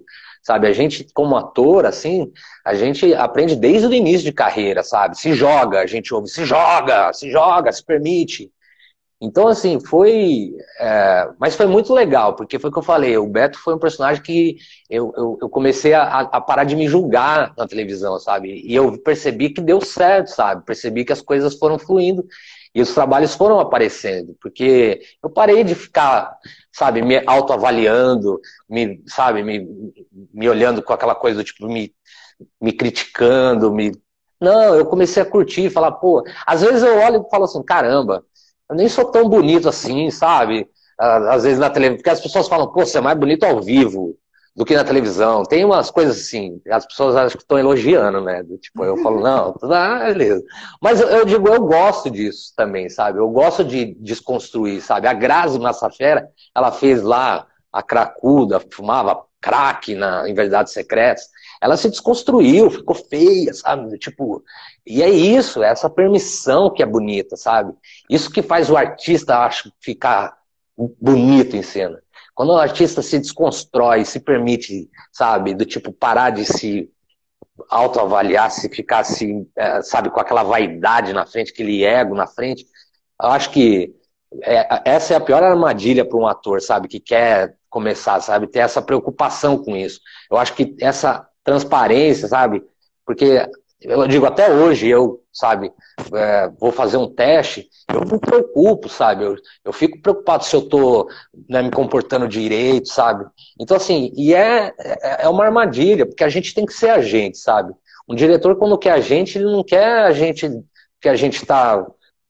sabe? A gente, como ator, assim, a gente aprende desde o início de carreira, sabe? Se joga, a gente ouve, se joga, se permite. Então, assim, foi. Mas foi muito legal, porque foi o que eu falei. O Beto foi um personagem que eu comecei a parar de me julgar na televisão, sabe? E eu percebi que deu certo, sabe? Percebi que as coisas foram fluindo e os trabalhos foram aparecendo, porque eu parei de ficar, sabe, me autoavaliando, sabe, me olhando com aquela coisa do tipo, me criticando, Não, eu comecei a curtir, falar, pô, às vezes eu olho e falo assim, caramba. Eu nem sou tão bonito assim, sabe? Às vezes na televisão, porque as pessoas falam, pô, você é mais bonito ao vivo do que na televisão. Tem umas coisas assim, as pessoas acham que estão elogiando, né? Tipo, eu falo, não, beleza. Mas eu digo, eu gosto disso também, sabe? Eu gosto de desconstruir, sabe? A Grazi Massafera, ela fez lá a cracuda, fumava crack em Verdades Secretas. Ela se desconstruiu, ficou feia, sabe? Tipo, e é isso, é essa permissão que é bonita, sabe? Isso que faz o artista, acho, ficar bonito em cena. Quando o artista se desconstrói, se permite, sabe, do tipo, parar de se autoavaliar, se ficar assim, sabe, com aquela vaidade na frente, aquele ego na frente, eu acho que essa é a pior armadilha para um ator, sabe, que quer começar, sabe, ter essa preocupação com isso. Eu acho que essa transparência, sabe, porque eu digo, até hoje sabe, vou fazer um teste, eu me preocupo, sabe, eu fico preocupado se eu tô, né, me comportando direito, sabe, então assim, e é uma armadilha, porque a gente tem que ser a gente, sabe, um diretor quando quer a gente, ele não quer a gente, que a gente tá,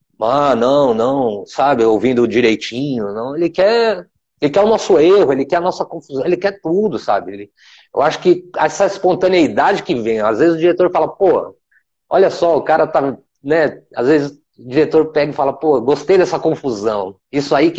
não, não, sabe, ouvindo direitinho, não, ele quer o nosso erro, ele quer a nossa confusão, ele quer tudo, sabe, eu acho que essa espontaneidade que vem, às vezes o diretor fala, pô, olha só, o cara tá, né? Às vezes o diretor pega e fala, pô, gostei dessa confusão. Isso aí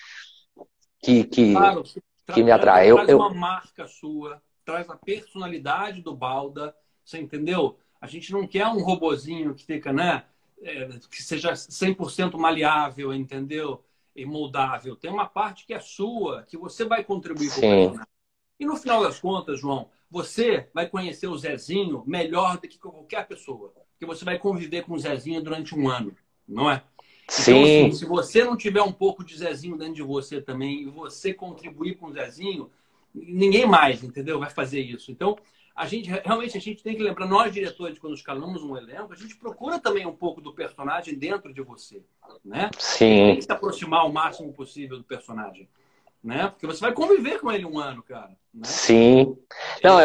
que, que, Claro, que me atrai. traz uma marca sua, traz a personalidade do Balda, você entendeu? A gente não quer um robozinho que fica, né? Que seja 100% maleável, entendeu? E moldável. Tem uma parte que é sua, que você vai contribuir com o Sim, personagem. E no final das contas, João, você vai conhecer o Zezinho melhor do que qualquer pessoa. Porque você vai conviver com o Zezinho durante um ano, não é? Então, assim, sim, se você não tiver um pouco de Zezinho dentro de você também, e você contribuir com o Zezinho, ninguém mais, entendeu? Vai fazer isso. Então, realmente, a gente tem que lembrar, nós diretores, quando escalamos um elenco, a gente procura também um pouco do personagem dentro de você, né? A gente tem que sim, se aproximar o máximo possível do personagem, né? Porque você vai conviver com ele um ano, cara, né? sim. Não,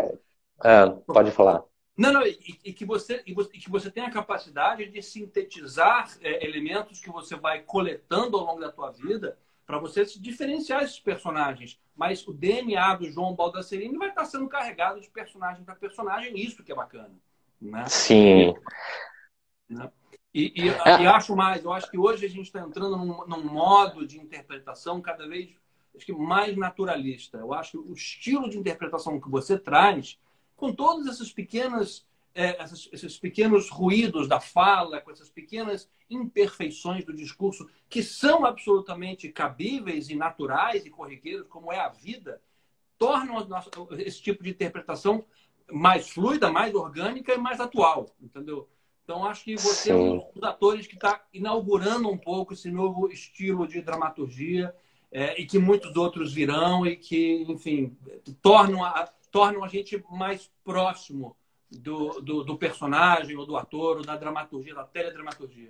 pode falar. Não, não, que você tenha a capacidade de sintetizar elementos que você vai coletando ao longo da tua vida para você se diferenciar esses personagens. Mas o DNA do João Baldassarrini vai estar sendo carregado de personagem para personagem, isso que é bacana, né? Sim. Né? E É, eu acho que hoje a gente está entrando num modo de interpretação cada vez acho que mais naturalista. Eu acho que o estilo de interpretação que você traz, com todas essas pequenas, esses pequenos ruídos da fala, com essas pequenas imperfeições do discurso, que são absolutamente cabíveis e naturais e corriqueiros, como é a vida, tornam esse tipo de interpretação mais fluida, mais orgânica e mais atual, entendeu? Então, acho que você é um sim. dos atores que está inaugurando um pouco esse novo estilo de dramaturgia e que muitos outros virão e que, enfim, tornam a gente mais próximo do personagem ou do ator ou da dramaturgia, da teledramaturgia.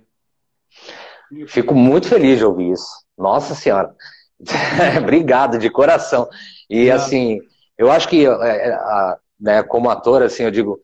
Fico muito feliz de ouvir isso. Nossa Senhora. Obrigado, de coração. E Obrigado. assim, eu acho que, né, como ator, assim, eu digo,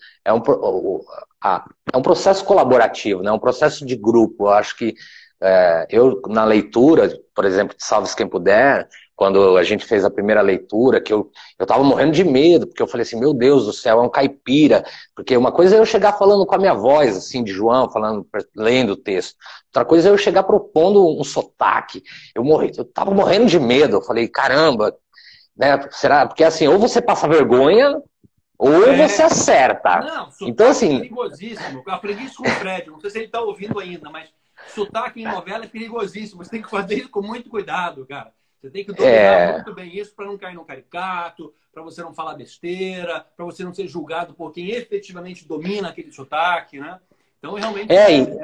é um processo colaborativo, né, um processo de grupo. Eu acho que eu, na leitura, por exemplo, de Salve-se Quem Puder, quando a gente fez a primeira leitura, que eu tava morrendo de medo, porque eu falei assim, meu Deus do céu, é um caipira. Porque uma coisa é eu chegar falando com a minha voz, assim, de João, lendo o texto. Outra coisa é eu chegar propondo um sotaque. Eu tava morrendo de medo. Eu falei, caramba, né? Será? Porque assim, ou você passa vergonha, ou você acerta. Não, Então, sotaque é assim, perigosíssimo. Eu aprendi isso com o Fred. Não sei se ele está ouvindo ainda, mas sotaque em novela é perigosíssimo. Você tem que fazer isso com muito cuidado, cara. Você tem que dominar muito bem isso para não cair no caricato, para você não falar besteira, para você não ser julgado por quem efetivamente domina aquele sotaque, né? Então, realmente,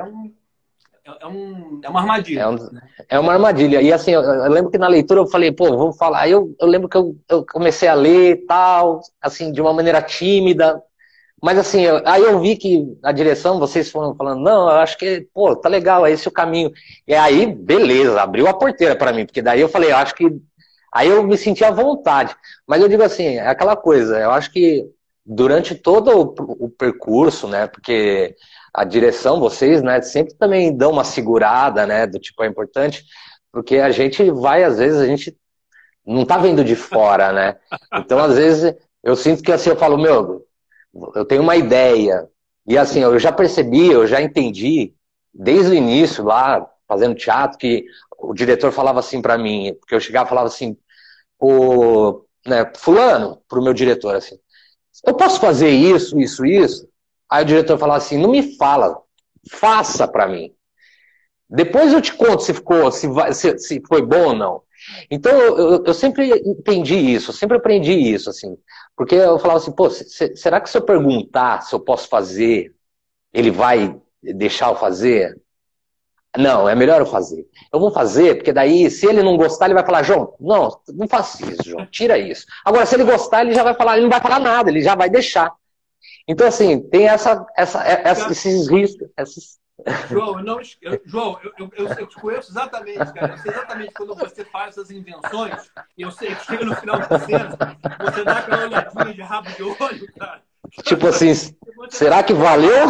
é uma armadilha. É uma armadilha. E assim, eu lembro que na leitura eu falei, pô, vou falar. Aí eu lembro que eu comecei a ler e tal, assim, de uma maneira tímida. Mas assim, aí eu vi que a direção, vocês foram falando, não, eu acho que, pô, tá legal, é esse o caminho. E aí, beleza, abriu a porteira para mim, porque daí eu falei, eu acho que. Aí eu me senti à vontade. Mas eu digo assim, é aquela coisa, eu acho que durante todo o percurso, né, porque a direção, vocês, né, sempre também dão uma segurada, né, do tipo, é importante, porque a gente vai, às vezes, a gente não tá vendo de fora, né? Então, às vezes, eu sinto que assim, eu falo, meu, eu tenho uma ideia. E assim, eu já percebi, eu já entendi, desde o início lá, fazendo teatro, que o diretor falava assim pra mim, porque eu chegava e falava assim, o, né, fulano, pro meu diretor, assim, eu posso fazer isso, isso, isso? Aí o diretor falava assim, não me fala, faça pra mim. Depois eu te conto se ficou, se foi bom ou não. Então eu sempre entendi isso, eu sempre aprendi isso, assim. Porque eu falava assim, pô, será que se eu perguntar se eu posso fazer, ele vai deixar eu fazer? Não, é melhor eu fazer. Eu vou fazer, porque daí, se ele não gostar, ele vai falar, João, não faça isso, João, tira isso. Agora, se ele gostar, ele já vai falar, ele não vai falar nada, ele já vai deixar. Então, assim, tem esses riscos, esses... João, eu te conheço exatamente, cara. Eu sei exatamente quando você faz essas invenções, e eu sei que chega no final da cena, você dá aquela olhadinha de rabo de olho, cara. Tipo assim, será que valeu?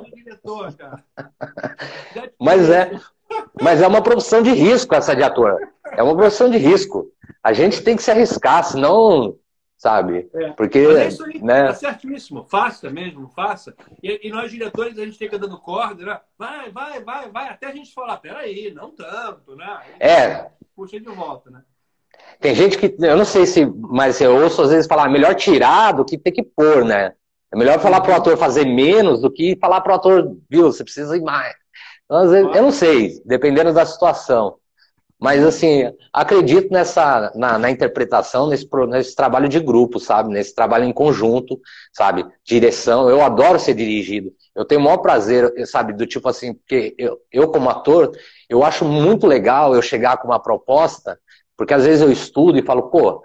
Mas é uma profissão de risco essa de ator. É uma profissão de risco. A gente tem que se arriscar, senão, sabe? Porque, mas é isso aí, né? tá certíssimo. Faça mesmo, faça. E nós, diretores, a gente tem que ir dando corda, né? Vai, até a gente falar, peraí, não tanto, né? Puxa de volta, né? Tem gente que, eu não sei se, mas eu ouço às vezes falar, melhor tirar do que ter que pôr, né? É melhor falar pro ator fazer menos do que falar pro ator, viu, você precisa ir mais. Então, às vezes, eu não sei, dependendo da situação. Mas, assim, acredito na interpretação, nesse trabalho de grupo, sabe? Nesse trabalho em conjunto, sabe? Direção, eu adoro ser dirigido. Eu tenho o maior prazer, sabe? Do tipo assim, porque eu como ator, eu acho muito legal eu chegar com uma proposta, porque às vezes eu estudo e falo, pô,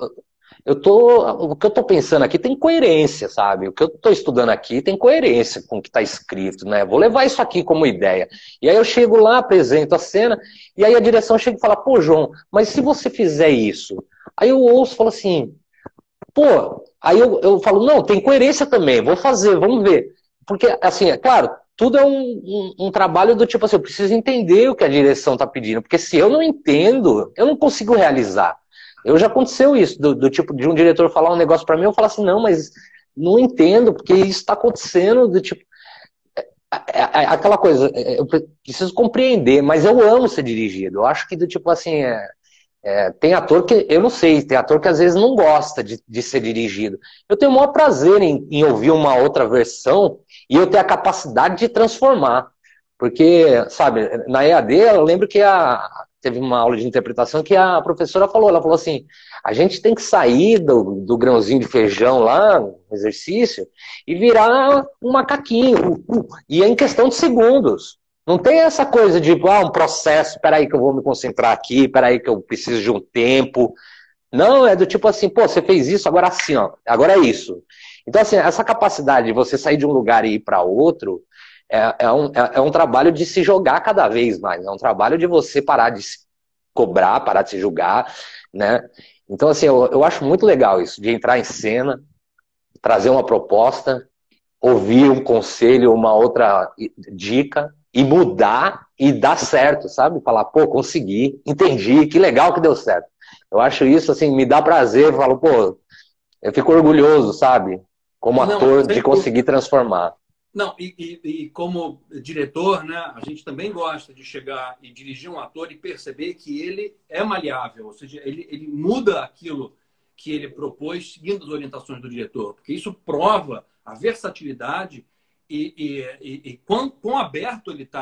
o que eu tô pensando aqui tem coerência, sabe? O que eu tô estudando aqui tem coerência com o que tá escrito, né? Vou levar isso aqui como ideia. E aí eu chego lá, apresento a cena, e aí a direção chega e fala, pô, João, mas se você fizer isso? Aí eu ouço e falo assim, pô, aí eu falo, não, tem coerência também, vou fazer, vamos ver. Porque, assim, é claro, tudo é um trabalho do tipo assim, eu preciso entender o que a direção tá pedindo, porque se eu não entendo, eu não consigo realizar. Eu já aconteceu isso, do tipo de um diretor falar um negócio para mim, eu falo assim, não, mas não entendo, porque isso está acontecendo, do tipo, aquela coisa, eu preciso compreender, mas eu amo ser dirigido. Eu acho que do tipo assim, tem ator que, eu não sei, tem ator que às vezes não gosta de ser dirigido. Eu tenho o maior prazer em ouvir uma outra versão e eu ter a capacidade de transformar. Porque, sabe, na EAD, eu lembro que teve uma aula de interpretação que a professora falou, ela falou assim, a gente tem que sair do grãozinho de feijão lá, no exercício, e virar um macaquinho, e é em questão de segundos. Não tem essa coisa de, um processo, peraí que eu vou me concentrar aqui, peraí que eu preciso de um tempo. Não, é do tipo assim, pô, você fez isso, agora assim, ó, agora é isso. Então, assim, essa capacidade de você sair de um lugar e ir para outro, é um trabalho de se jogar cada vez mais, é um trabalho de você parar de se cobrar, parar de se julgar, né? Então, assim, eu acho muito legal isso, de entrar em cena, trazer uma proposta, ouvir um conselho, uma outra dica, e mudar e dar certo, sabe? Falar, pô, consegui, entendi, que legal que deu certo. Eu acho isso, assim, me dá prazer, eu falo, pô, eu fico orgulhoso, sabe? Como ator, de conseguir transformar. Não, e como diretor, né, a gente também gosta de chegar e dirigir um ator e perceber que ele é maleável, ou seja, ele muda aquilo que ele propôs seguindo as orientações do diretor, porque isso prova a versatilidade e quão aberto ele está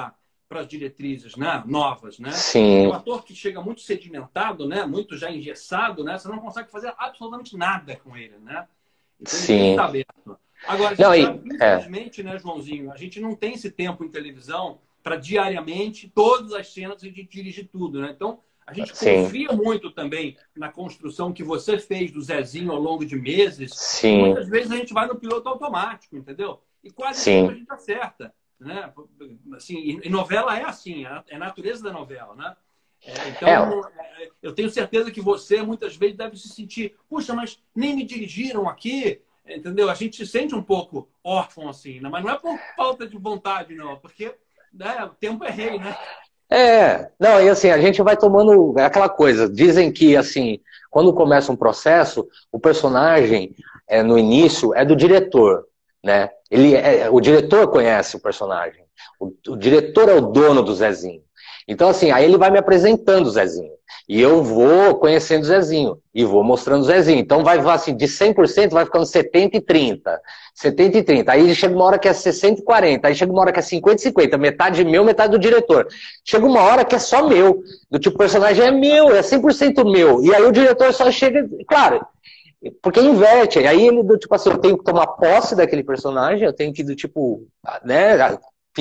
para as diretrizes, né? Novas, né? Sim. O ator que chega muito sedimentado, né? Muito já engessado, né? Você não consegue fazer absolutamente nada com ele, né? Então ele tem que Sim. estar aberto. Agora, a Não, gente sabe que, infelizmente, né, Joãozinho, a gente não tem esse tempo em televisão para diariamente, todas as cenas, a gente dirigir tudo, né? Então, a gente sim, confia muito também na construção que você fez do Zezinho ao longo de meses. E sim, muitas vezes a gente vai no piloto automático, entendeu? E quase sempre a sim. gente acerta, né? Assim, e novela é assim, é a natureza da novela, né? É, Então, eu tenho certeza que você muitas vezes deve se sentir, puxa, mas nem me dirigiram aqui, entendeu? A gente se sente um pouco órfão assim, né? Mas não é por falta de vontade, não, porque né, o tempo é rei, né? não, e assim, a gente vai tomando é aquela coisa. Dizem que, assim, quando começa um processo, o personagem, no início, é do diretor, né? O diretor conhece o personagem. O diretor é o dono do Zezinho. Então, assim, aí ele vai me apresentando o Zezinho. E eu vou conhecendo o Zezinho. E vou mostrando o Zezinho. Então, vai, assim, de 100% vai ficando 70 e 30. 70 e 30. Aí chega uma hora que é 60 e 40. Aí chega uma hora que é 50 e 50. Metade meu, metade do diretor. Chega uma hora que é só meu. Do tipo, o personagem é meu, é 100% meu. E aí o diretor só chega... Claro, porque inverte. Aí ele, do tipo assim, eu tenho que tomar posse daquele personagem, eu tenho que, do tipo, né,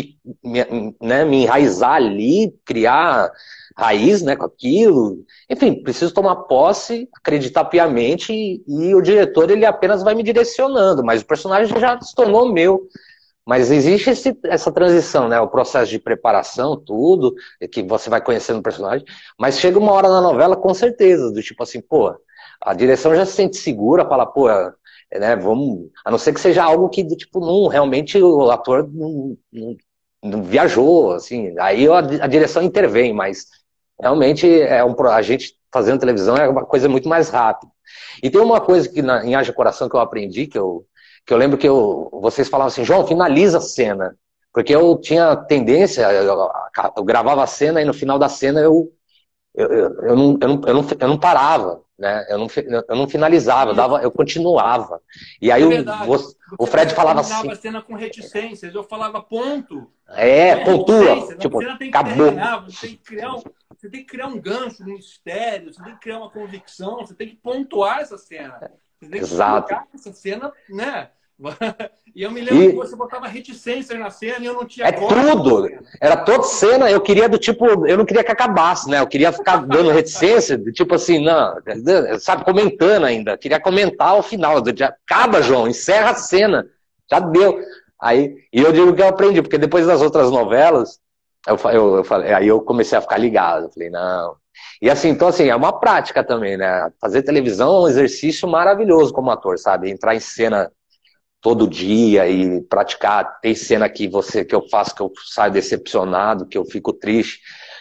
me enraizar ali, criar raiz, né, com aquilo. Enfim, preciso tomar posse, acreditar piamente e o diretor, ele apenas vai me direcionando, mas o personagem já se tornou meu. Mas existe essa transição, né? O processo de preparação, tudo, que você vai conhecendo o personagem. Mas chega uma hora na novela, com certeza, do tipo assim, pô, a direção já se sente segura, fala, pô, né, vamos. A não ser que seja algo que, do tipo, não, realmente o ator não viajou, assim. Aí a direção intervém, mas realmente a gente fazendo televisão é uma coisa muito mais rápida. E tem uma coisa que em Haja Coração que eu aprendi, que eu lembro que vocês falavam assim, João, finaliza a cena. Porque eu tinha tendência, eu gravava a cena e no final da cena eu não parava, né? Eu não finalizava, eu continuava. E aí É verdade. o Você, Fred você falava terminava assim, a cena com reticências. Eu falava ponto. Não é pontua, reticências. A tipo, cena tem que acabou. terminar. Você tem que criar um gancho, um mistério. Você tem que criar uma convicção. Você tem que pontuar essa cena. Você tem que Exato. explicar essa cena, né? E eu me lembro que E você botava reticências na cena e eu não tinha é corte na tudo. cena. Era toda cena, eu queria do tipo, eu não queria que acabasse, né? Eu queria ficar dando reticência, do tipo assim, não, sabe, comentando ainda. Queria comentar ao final. Acaba, João, encerra a cena. Já deu. E eu digo que eu aprendi, porque depois das outras novelas, eu falei, aí eu comecei a ficar ligado. Eu falei, não. E assim, então assim, é uma prática também, né? Fazer televisão é um exercício maravilhoso como ator, sabe? Entrar em cena todo dia e praticar. Tem cena que eu faço que eu saio decepcionado, que eu fico triste,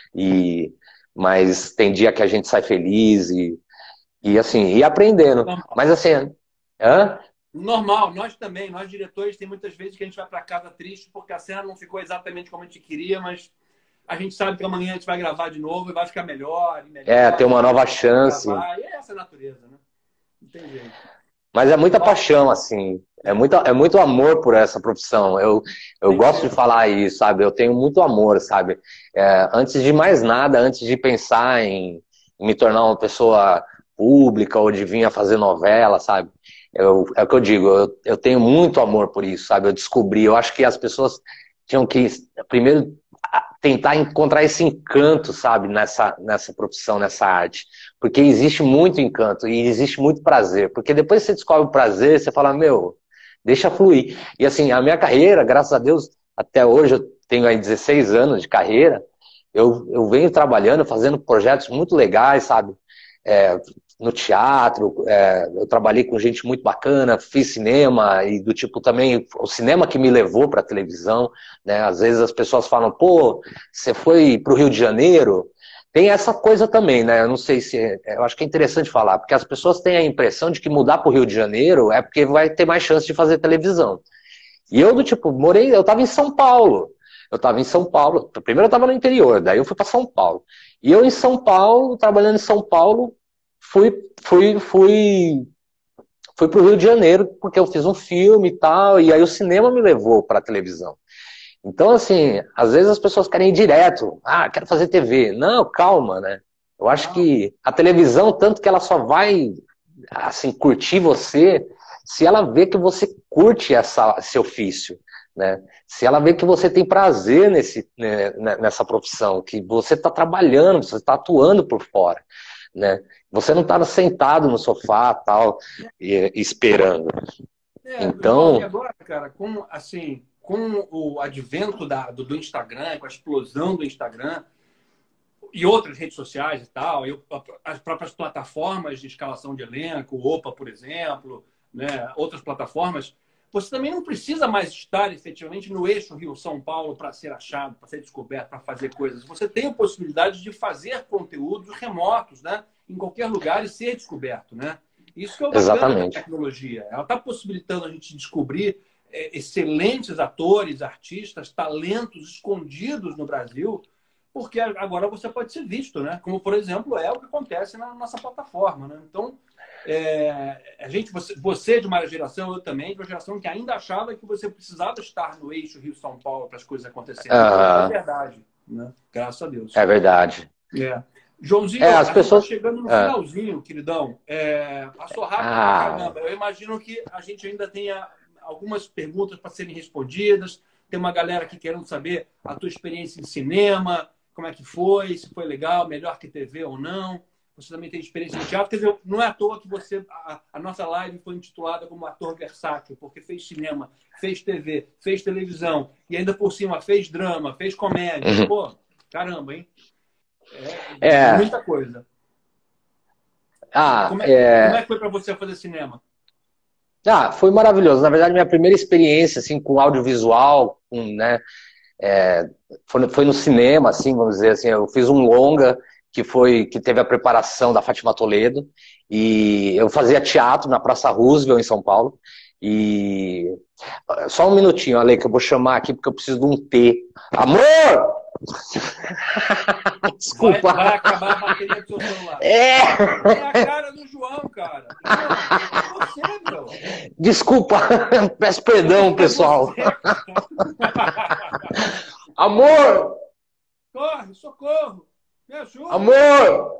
mas tem dia que a gente sai feliz e assim, e aprendendo. Normal. Mas assim, hã? Normal, nós também, nós diretores, tem muitas vezes que a gente vai para casa triste porque a cena não ficou exatamente como a gente queria, mas a gente sabe que amanhã a gente vai gravar de novo e vai ficar melhor e melhor. Tem uma nova Vai chance. gravar, e é essa a natureza, né? Não tem jeito. Mas é muita Ó, paixão, assim. é, É muito amor por essa profissão. Eu tem que gosto de ser. falar isso, sabe? Eu tenho muito amor, sabe? Antes de mais nada, antes de pensar em me tornar uma pessoa pública ou de vir a fazer novela, sabe? É o que eu digo, eu tenho muito amor por isso, sabe? Eu descobri, eu acho que as pessoas tinham que primeiro tentar encontrar esse encanto, sabe? Nessa profissão, nessa arte. Porque existe muito encanto e existe muito prazer. Porque depois que você descobre o prazer, você fala, meu, deixa fluir. E assim, a minha carreira, graças a Deus, até hoje eu tenho aí 16 anos de carreira, eu venho trabalhando, fazendo projetos muito legais, sabe? É, no teatro, eu trabalhei com gente muito bacana, fiz cinema e do tipo também, o cinema que me levou para a televisão, né? Às vezes as pessoas falam, pô, você foi para o Rio de Janeiro? Tem essa coisa também, né? Eu não sei se. Eu acho que é interessante falar, porque as pessoas têm a impressão de que mudar para o Rio de Janeiro é porque vai ter mais chance de fazer televisão. E eu, do tipo, eu estava em São Paulo. Eu estava em São Paulo. Primeiro eu estava no interior, daí eu fui para São Paulo. E eu em São Paulo, trabalhando em São Paulo, fui, fui, fui, fui para o Rio de Janeiro, porque eu fiz um filme e tal, e aí o cinema me levou para a televisão. Então, assim, às vezes as pessoas querem ir direto. Ah, quero fazer TV. Não, calma, né? Eu acho Não. que a televisão, tanto que ela só vai, assim, curtir você se ela vê que você curte esse ofício, né? Se ela vê que você tem prazer nessa profissão, que você está trabalhando, você está atuando por fora, né? Você não está sentado no sofá, tal, esperando. João, e Então, agora, cara, com, assim, com o advento do Instagram, com a explosão do Instagram e outras redes sociais e tal, as próprias plataformas de escalação de elenco, o Opa, por exemplo, né, outras plataformas, você também não precisa mais estar efetivamente no eixo Rio-São Paulo para ser achado, para ser descoberto, para fazer coisas. Você tem a possibilidade de fazer conteúdos remotos, né, em qualquer lugar e ser descoberto, né? Isso que é o bacana da exatamente. tecnologia. Ela está possibilitando a gente descobrir excelentes atores, artistas, talentos escondidos no Brasil, porque agora você pode ser visto, né? Como, por exemplo, é o que acontece na nossa plataforma, né? Então, você de uma geração, eu também, de uma geração que ainda achava que você precisava estar no eixo Rio-São Paulo para as coisas acontecerem. Não é Aham, verdade, né? Graças a Deus. é verdade. É. Joãozinho, As a gente está pessoas. chegando no Ah, finalzinho, queridão. Passou rápido pra ah, caramba. Eu imagino que a gente ainda tenha algumas perguntas para serem respondidas. Tem uma galera aqui querendo saber a tua experiência em cinema, como é que foi, se foi legal, melhor que TV ou não. Você também tem experiência no teatro. Quer dizer, não é à toa que a nossa live foi intitulada como ator versátil, porque fez cinema, fez TV, fez televisão e ainda por cima fez drama, fez comédia. uhum. Pô, caramba, hein? É, Muita coisa. ah, Como é é, que foi para você fazer cinema? foi maravilhoso. Na verdade, minha primeira experiência assim com audiovisual, né, foi no cinema, assim, vamos dizer assim. Eu fiz um longa que teve a preparação da Fátima Toledo e eu fazia teatro na Praça Roosevelt em São Paulo. E só um minutinho, Ale, que eu vou chamar aqui porque eu preciso de um T. Amor! Vai Desculpa. acabar a bateria do seu celular. É, É a cara do João, cara. João, é você, meu. desculpa. Peço É, perdão, é pessoal. você, cara. Amor! Corre, socorro. Me ajuda. Amor!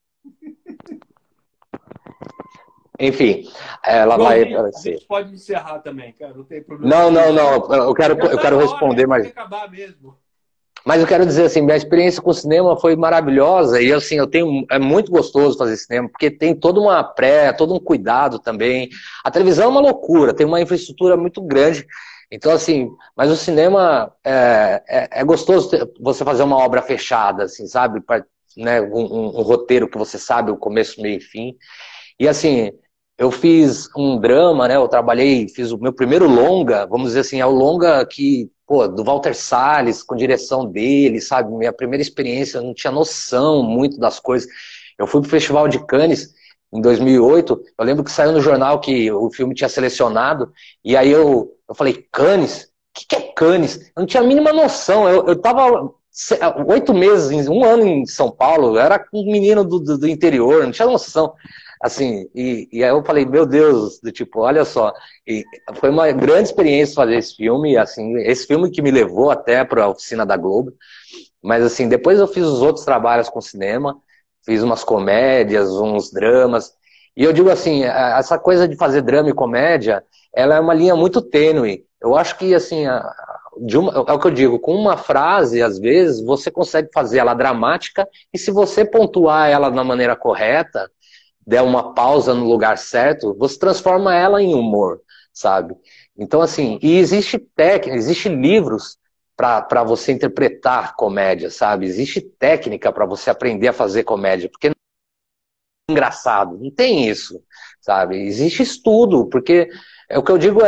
Enfim, ela vai Joãozinho, a aparecer. gente pode encerrar também, cara. Não tem problema Não, não, nenhum. não. Eu quero, Já eu tá quero na hora, já responder, tem que mas acabar mesmo. eu quero dizer assim, minha experiência com o cinema foi maravilhosa e assim, é muito gostoso fazer cinema, porque tem toda uma todo um cuidado também. A televisão é uma loucura, tem uma infraestrutura muito grande. Então, assim, mas o cinema é gostoso você fazer uma obra fechada, assim, sabe? Né, um roteiro que você sabe o começo, meio e fim. E assim, eu fiz um drama, né? Eu trabalhei, fiz o meu primeiro longa, vamos dizer assim, é o longa que, pô, do Walter Salles, com direção dele, sabe? Minha primeira experiência, eu não tinha noção muito das coisas. Eu fui pro Festival de Cannes em 2008, eu lembro que saiu no jornal que o filme tinha selecionado, e aí eu falei, Cannes? O que é Cannes? Eu não tinha a mínima noção, eu tava 8 meses, um ano em São Paulo, eu era um menino do interior, não tinha noção. Assim, e aí eu falei, meu Deus, do tipo, olha só, e foi uma grande experiência fazer esse filme, assim, esse filme que me levou até para a oficina da Globo, mas assim, depois eu fiz os outros trabalhos com cinema, fiz umas comédias, uns dramas, e eu digo assim, essa coisa de fazer drama e comédia, ela é uma linha muito tênue. Eu acho que, assim, é o que eu digo, com uma frase, às vezes, você consegue fazer ela dramática, e se você pontuar ela da maneira correta, der uma pausa no lugar certo, você transforma ela em humor, sabe? Então, assim, e existe técnica, existe livros para você interpretar comédia, sabe? Existe técnica para você aprender a fazer comédia, porque não é engraçado, não tem isso, sabe? Existe estudo, porque o que eu digo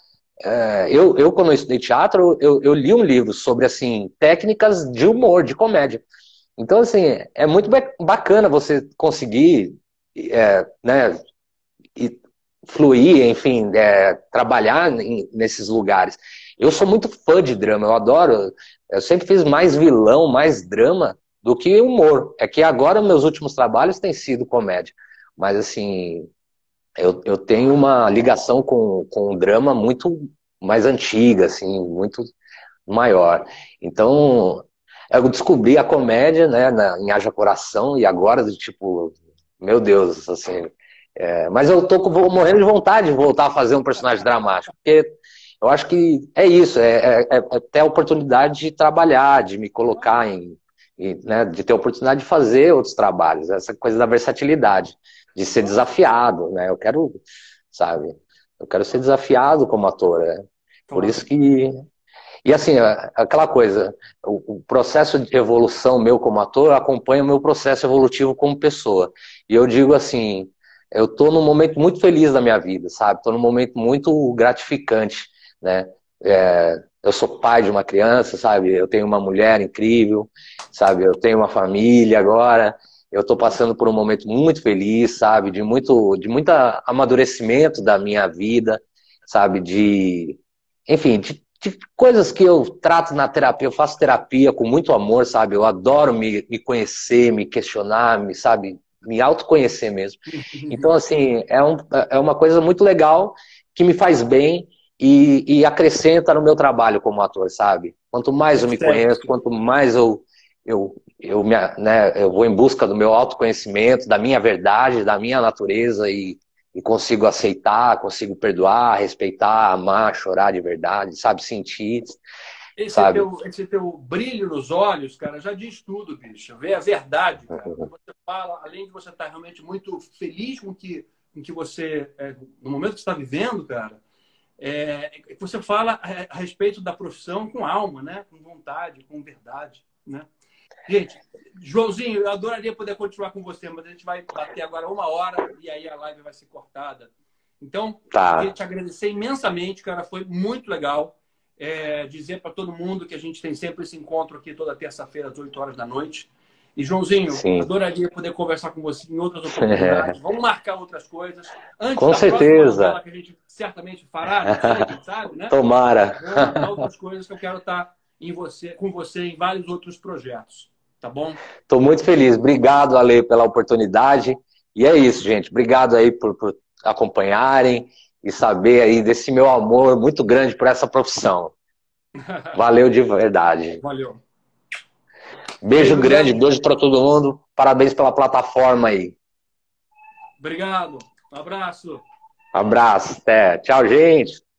eu quando eu estudei teatro, eu li um livro sobre, assim, técnicas de humor, de comédia. Então, assim, é muito bacana você conseguir, né, e fluir, enfim, trabalhar nesses lugares. Eu sou muito fã de drama, eu adoro. Eu sempre fiz mais vilão, mais drama do que humor. É que agora meus últimos trabalhos têm sido comédia. Mas, assim, eu tenho uma ligação com o drama muito mais antiga, assim, muito. maior. Então, eu descobri a comédia, né, em Haja Coração, e agora, tipo, meu Deus, assim. Mas eu vou morrendo de vontade de voltar a fazer um personagem dramático, porque eu acho que é isso, é ter a oportunidade de trabalhar, de me colocar né, de ter a oportunidade de fazer outros trabalhos, essa coisa da versatilidade, de ser desafiado, né? Eu quero, sabe, eu quero ser desafiado como ator, né? Por Claro. isso que e assim, aquela coisa, o processo de evolução meu como ator acompanha o meu processo evolutivo como pessoa. E eu digo assim, eu tô num momento muito feliz da minha vida, sabe? Tô num momento muito gratificante, né? Eu sou pai de uma criança, sabe? Eu tenho uma mulher incrível, sabe? Eu tenho uma família agora. Eu tô passando por um momento muito feliz, sabe? De muito amadurecimento da minha vida, sabe? Enfim, de coisas que eu trato na terapia, eu faço terapia com muito amor, sabe? Eu adoro me conhecer, me questionar, sabe? Me autoconhecer mesmo. Então, assim, é uma coisa muito legal que me faz bem e acrescenta no meu trabalho como ator, sabe? Quanto mais eu me conheço, Perfeito. quanto mais eu vou em busca do meu autoconhecimento, da minha verdade, da minha natureza e consigo aceitar, consigo perdoar, respeitar, amar, chorar de verdade, sabe? Sentir, sabe? Esse teu brilho nos olhos, cara, já diz tudo, bicho. Vê a verdade, cara. Quando você fala, além de você estar realmente muito feliz com que você, no momento que você está vivendo, cara, você fala a respeito da profissão com alma, né? Com vontade, com verdade, né? Gente, Joãozinho, eu adoraria poder continuar com você, mas a gente vai bater agora 1 hora e aí a live vai ser cortada. Então, eu queria Tá, te agradecer imensamente, cara. Foi muito legal. Dizer para todo mundo que a gente tem sempre esse encontro aqui toda terça-feira, às 8 horas da noite. E, Joãozinho, sim. adoraria poder conversar com você em outras oportunidades. Vamos marcar outras coisas. Antes Com da próxima novela certeza. que a gente certamente fará, não sei, quem sabe, né? Tomara. Vamos marcar outras coisas que eu quero estar com você em vários outros projetos. Tá bom? Estou muito feliz. Obrigado, Ale, pela oportunidade. E é isso, gente. Obrigado aí por acompanharem e saber aí desse meu amor muito grande por essa profissão. Valeu de verdade. Valeu. Beijo Beijo grande, grande. beijo para todo mundo. Parabéns pela plataforma aí. Obrigado. Um abraço. Abraço, até. Tchau, gente.